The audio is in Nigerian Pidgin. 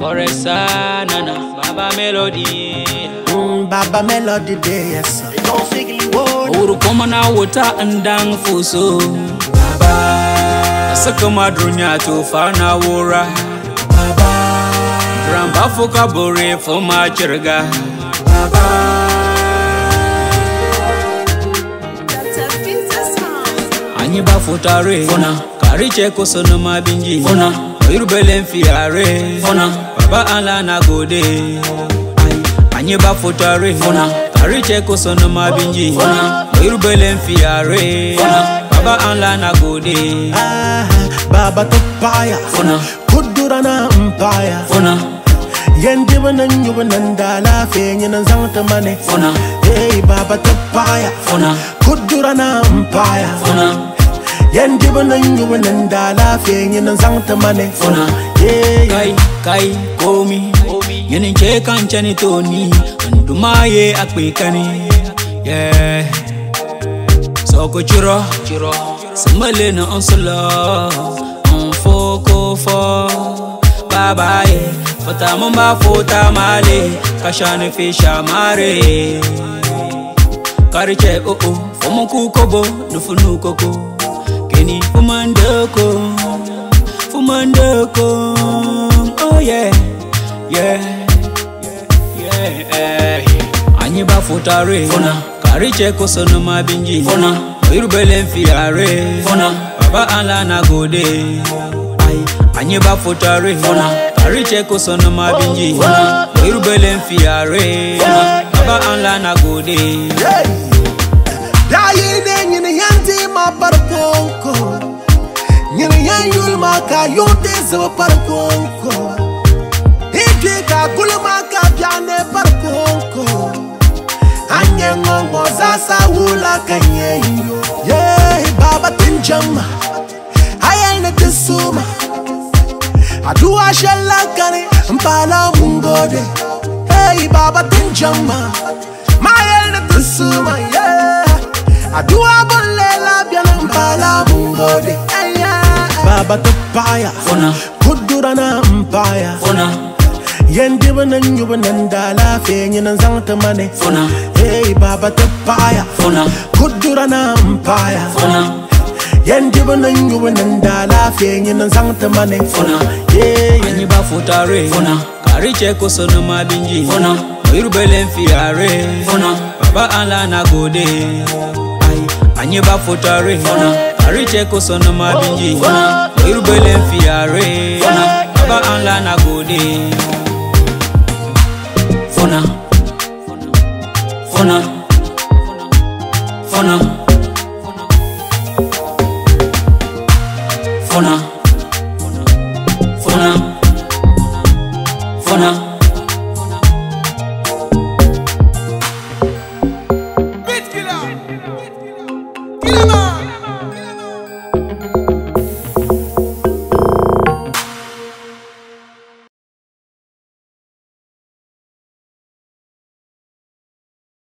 Oresa nana, Baba Melody. Baba Melody day, yes. Uru komana wota andang fuso. Baba, saka madrunya to fana wora. Baba, dramba fuka bore for my chirga. Baba, Anyiba futare. Fona, kariche kosono mabinji. Fona. Irubelen fiare Fona Baba ala na gode Anyiba futare Fona Kariche kosono mabinji Fona Irubelen fiare Fona Baba ala na gode Baba tupaya Fona Kudurana mpaya Fona Yendiba nyuba nandala Fenye nanzangta mane Fona Hey Baba tupaya Fona Kudurana mpaya Fona Yendiba nyuba nandala Fenye nanzangta mane Fona Yeah Kai komi Yenin chekan chani toni Andumaye akpikani Yeah Soko chiro Samale na onsolo Onfoko fo Baba ye Fata mamba fota male Kashane fisha mare Kariche Fomo kukobo Nufunu koko Keni fumandoko Fumandoko Oh yeah Anyiba futare Fona Kariche kosono mabinji Fona Irubelen fiare Fona Baba ala na gode Anyiba futare Fona Kariche kosono mabinji Fona Irubelen fiare Fona Baba ala na gode Dayi nyine yanti ma parkonko Nyine yanyul maka yonte zo parkonko Ike ka kulma ka piane parkonko Anye ngongo sasa wula kanye yo Yeah, Baba tinjama Ayal ne tisuma Adua shella kane Mpala mungode Hey, Baba tinjama Mayel ne tisuma, yeah Adua bolela biana mpala mungode Baba tupaya Fona Kudurana mpaya Fona Yendiba nyuba nandala Fenye nanzangta mane Fona Hey Baba tupaya Fona Kudurana mpaya Fona Yendiba nyuba nandala Fenye nanzangta mane Fona Yeah Anyiba futare Fona Kariche kosono mabinji Fona Irubelen fiare Fona Baba ala na gode Anyiba futare Fona Kariche kosono mabinji Fona Irubelen fiare Fona Baba ala na gode Fona Fona Fona Fona